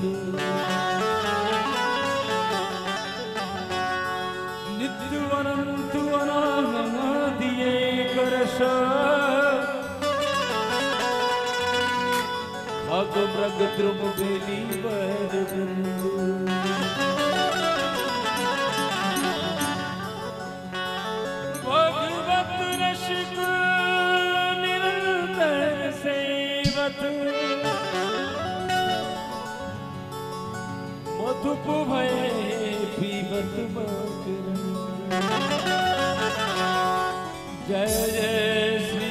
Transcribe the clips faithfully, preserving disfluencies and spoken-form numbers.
नित्य अनंत अनादिये करश खग मृग द्रुम बेली बहर बिंदु भगवत रसिक निरंतर सेवत मधुप भय पीबत मकरंद जय जय श्री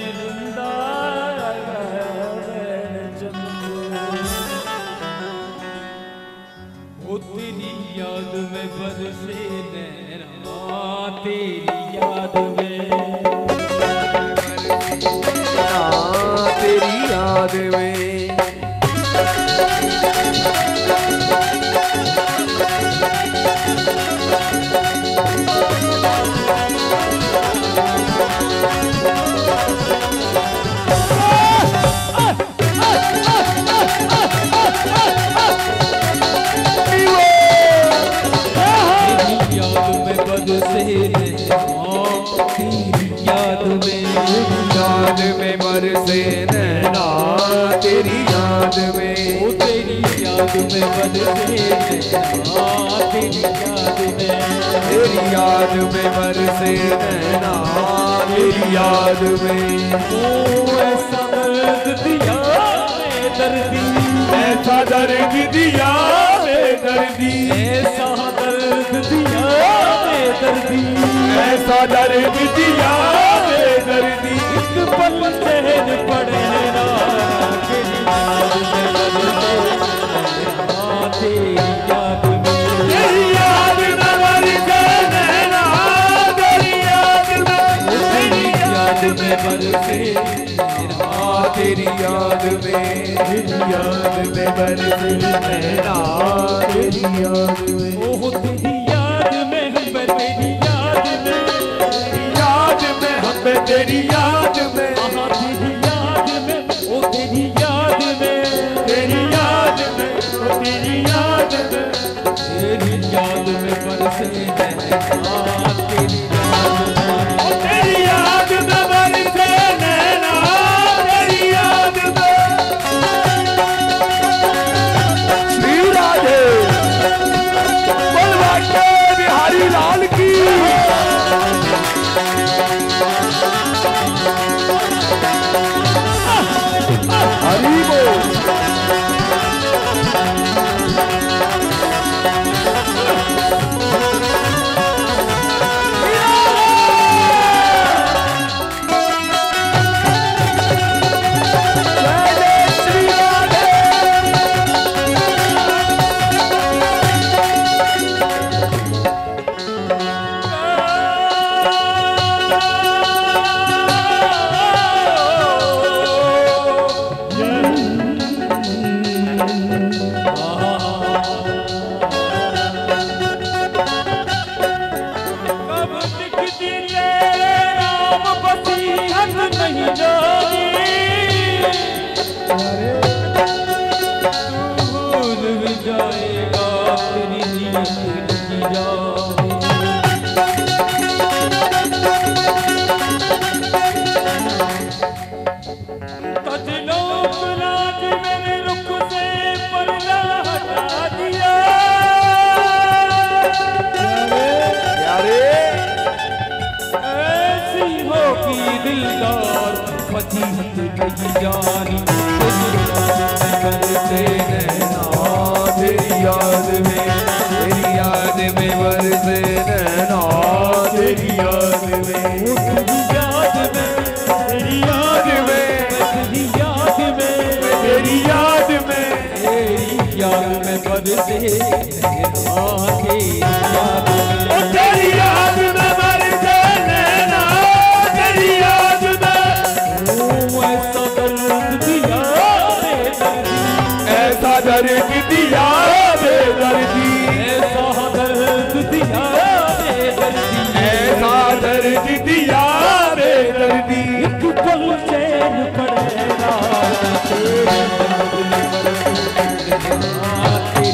वृंदावन चंद्र ओ तेरी याद में बरसे नैना तेरी याद में तेरी याद में याद में बरसे नैना तेरी याद में ओ तेरी याद में बरसे नैना तेरी याद में तेरी याद में बरसे नैना तेरी याद में ओ ऐसा दर्द दिया रे दर्दी ऐसा दर्द दिया रे दर्दी ऐसा दर्द दिया रे दर्दी ऐसा दर्द दिया रे दर्दी एक पल चैन पड़े ना तेरी याद में बरसे नैना तेरी याद में तेरी याद में बरसे नैना तेरी याद में तेरी याद में बरसे नैना तेरी याद में तेरी याद में बरसे नैना तेरी याद में ओह तेरी याद में हम तेरी याद में याद में हम तेरी याद में आहा तेरी याद में ओ तेरी याद में तेरी याद में ओ तेरी याद में तेरी याद में बरसे नैना तेरी याद में ओ तेरी याद में बरसे नैना तेरी याद में श्री राधे बलवाटे बिहारी लाल की हरि बोल कब दिखती तेरे नाम बसीहत नहीं जानी तू भूल भी जाएगा तेरी नींद नहीं जानी तजलोक लाज मेरे रुख से पर्दा हटा दिया प्यारे ऐसी हो कि दिलदार फजीहत नहीं जानी बरसे नैना तेरी याद में तेरी याद में बरसे नैना तेरी याद में तेरी याद में तेरी याद में तेरी याद में तेरी याद में तेरी याद में बरसे नैना तेरी याद में ओ तेरी याद में बरसे नैना तेरी याद में ओ ऐसा दर्द दिया रे दर्दी ऐसा दर्द दिया रे दर्दी ऐसा दर्द दिया रे दर्दी ऐसा दर्द दिया रे दर्दी एक पल चैन पड़ेगा तेरे दर्द में बरसे नैना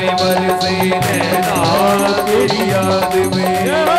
में बरसे नैना तेरी याद में।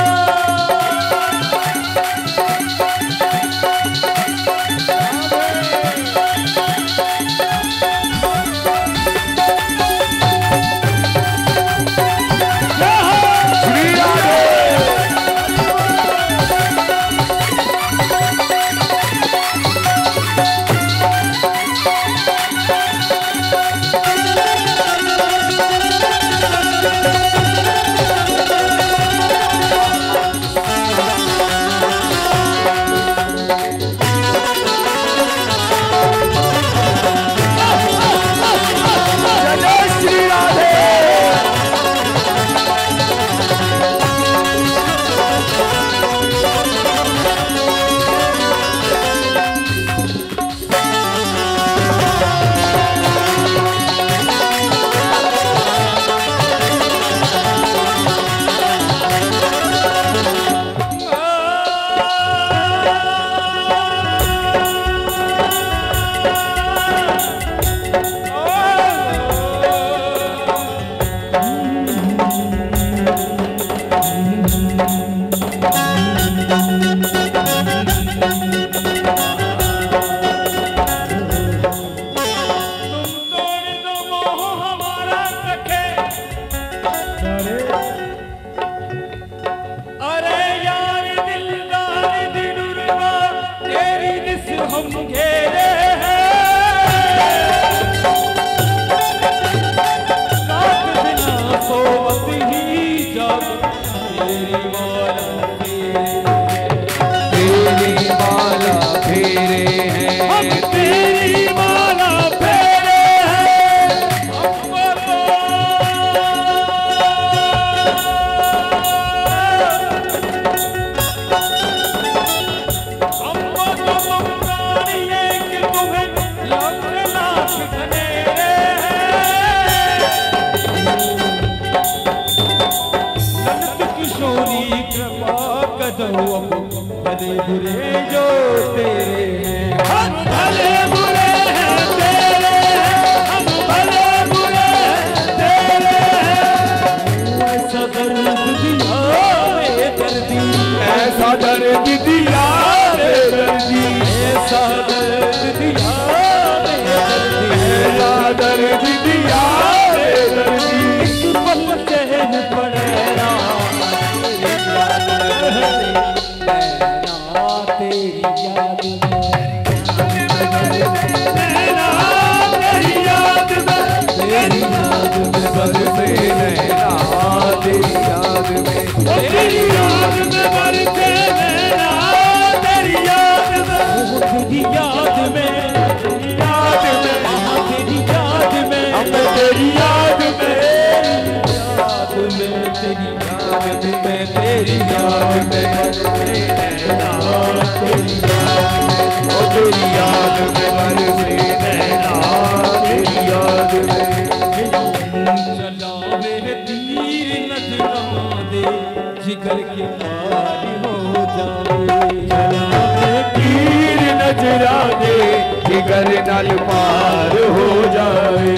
जिगर नाल पार हो जाए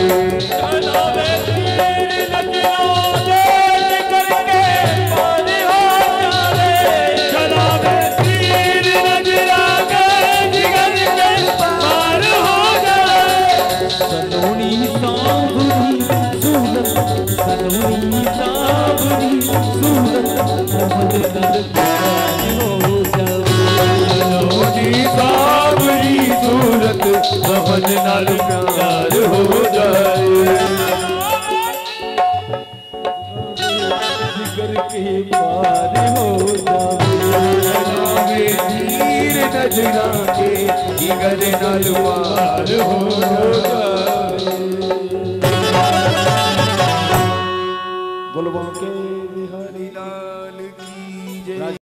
चलावे तीर नजरों दे जिगर के पार हो जाए चलावे तीर नजरों दे जिगर के पार हो जाए सलोनी सांवरी सूरत सलोनी सांवरी सूरत मोहम्मद दर पार हो जाए सलोनी सांवरी सूरत मोहन नाल प्यार हो जाए जिगर के पार हो जाए तीर नजरा के जिगर नाल पार हो जाए बोल बोल के बिहारी